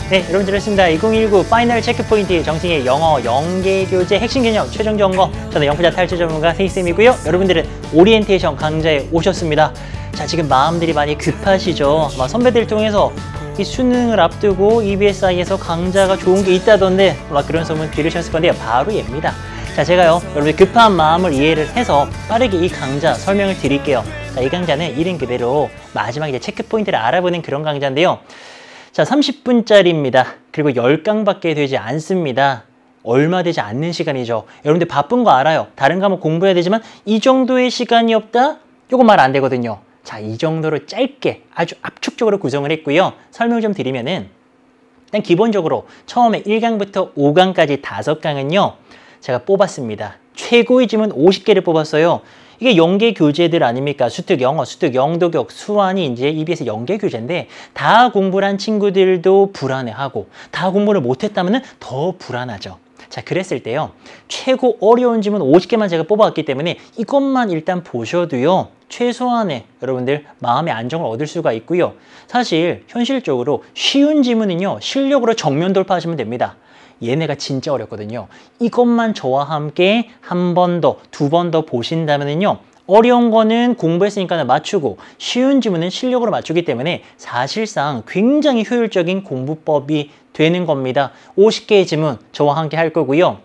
네, 여러분 들었습니다. 2019 파이널 체크포인트 정승의 영어 영계 교재 핵심 개념 최종 점검. 저는 영프자 탈출 전문가 세이쌤이고요. 여러분들은 오리엔테이션 강좌에 오셨습니다. 자, 지금 마음들이 많이 급하시죠? 아마 선배들 통해서 이 수능을 앞두고 EBSI에서 강좌가 좋은 게 있다던데 아마 그런 소문 들으셨을 건데요. 바로 얘입니다. 자, 제가요, 여러분들 급한 마음을 이해를 해서 빠르게 이 강좌 설명을 드릴게요. 자, 이 강좌는 이름 그대로 마지막 이제 체크포인트를 알아보는 그런 강좌인데요. 자, 30분짜리입니다. 그리고 10강밖에 되지 않습니다. 얼마 되지 않는 시간이죠. 여러분들 바쁜 거 알아요. 다른 과목 공부해야 되지만 이 정도의 시간이 없다? 요거 말 안 되거든요. 자, 이 정도로 짧게 아주 압축적으로 구성을 했고요. 설명 좀 드리면은 일단 기본적으로 처음에 1강부터 5강까지 5강은요. 제가 뽑았습니다. 최고의 지문 50개를 뽑았어요. 이게 영계 교재들 아닙니까? 수특 영어, 수특 영도격, 수완이 이제 EBS 영계 교재인데 다 공부를 한 친구들도 불안해하고 다 공부를 못했다면 더 불안하죠. 자, 그랬을 때요. 최고 어려운 지문 50개만 제가 뽑아왔기 때문에 이것만 일단 보셔도요. 최소한의 여러분들 마음의 안정을 얻을 수가 있고요. 사실 현실적으로 쉬운 지문은요. 실력으로 정면 돌파하시면 됩니다. 얘네가 진짜 어렵거든요. 이것만 저와 함께 한 번 더, 두 번 더 보신다면요. 어려운 거는 공부했으니까 맞추고 쉬운 지문은 실력으로 맞추기 때문에 사실상 굉장히 효율적인 공부법이 되는 겁니다. 50개의 지문 저와 함께 할 거고요.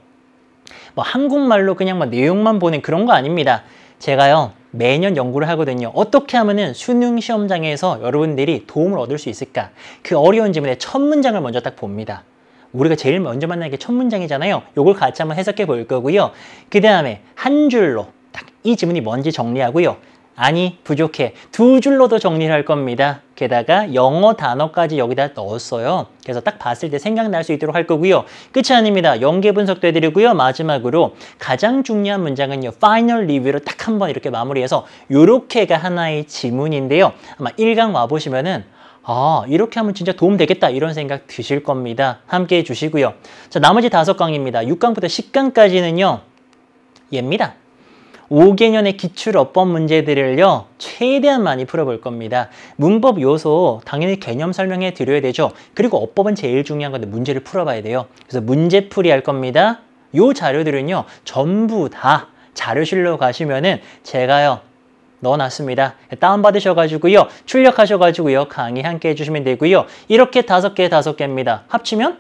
뭐 한국말로 그냥 뭐 내용만 보는 그런 거 아닙니다. 제가요. 매년 연구를 하거든요. 어떻게 하면은 수능 시험장에서 여러분들이 도움을 얻을 수 있을까? 그 어려운 지문의 첫 문장을 먼저 딱 봅니다. 우리가 제일 먼저 만나는 게 첫 문장이잖아요. 요걸 같이 한번 해석해 볼 거고요. 그 다음에 한 줄로 딱 이 지문이 뭔지 정리하고요. 아니, 부족해. 두 줄로도 정리를 할 겁니다. 게다가 영어 단어까지 여기다 넣었어요. 그래서 딱 봤을 때 생각날 수 있도록 할 거고요. 끝이 아닙니다. 연계 분석도 해드리고요. 마지막으로 가장 중요한 문장은요. 파이널 리뷰로 딱 한번 이렇게 마무리해서 요렇게가 하나의 지문인데요. 아마 1강 와보시면은 아, 이렇게 하면 진짜 도움 되겠다 이런 생각 드실 겁니다. 함께 해주시고요. 자, 나머지 5강입니다. 6강부터 10강까지는요. 얘입니다. 5개년의 기출어법 문제들을요. 최대한 많이 풀어볼 겁니다. 문법 요소 당연히 개념 설명해 드려야 되죠. 그리고 어법은 제일 중요한 건데 문제를 풀어봐야 돼요. 그래서 문제풀이 할 겁니다. 요 자료들은요. 전부 다 자료실로 가시면은 제가요. 넣어놨습니다. 다운받으셔가지고요. 출력하셔가지고요. 강의 함께 해주시면 되고요. 이렇게 5개, 5개입니다. 합치면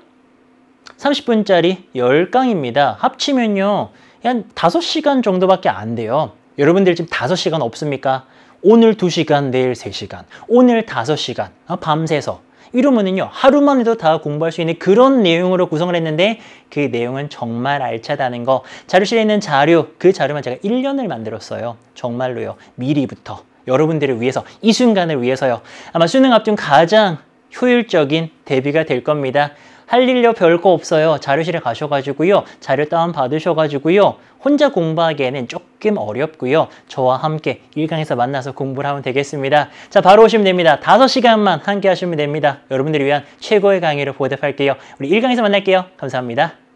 30분짜리 10강입니다. 합치면요. 한 5시간 정도밖에 안 돼요. 여러분들 지금 5시간 없습니까? 오늘 2시간, 내일 3시간, 오늘 5시간, 밤새서. 이러면은요, 하루만 해도 다 공부할 수 있는 그런 내용으로 구성을 했는데 그 내용은 정말 알차다는 거. 자료실에 있는 자료, 그 자료만 제가 1년을 만들었어요. 정말로요. 미리부터. 여러분들을 위해서, 이 순간을 위해서요. 아마 수능 앞둔 가장 효율적인 대비가 될 겁니다. 할 일요 별거 없어요. 자료실에 가셔가지고요. 자료 다운 받으셔가지고요. 혼자 공부하기에는 조금 어렵고요. 저와 함께 1강에서 만나서 공부를 하면 되겠습니다. 자, 바로 오시면 됩니다. 5시간만 함께 하시면 됩니다. 여러분들을 위한 최고의 강의로 보답할게요. 우리 1강에서 만날게요. 감사합니다.